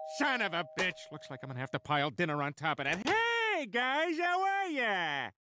Son of a bitch! Looks like I'm gonna have to pile dinner on top of that. Hey, guys, how are ya?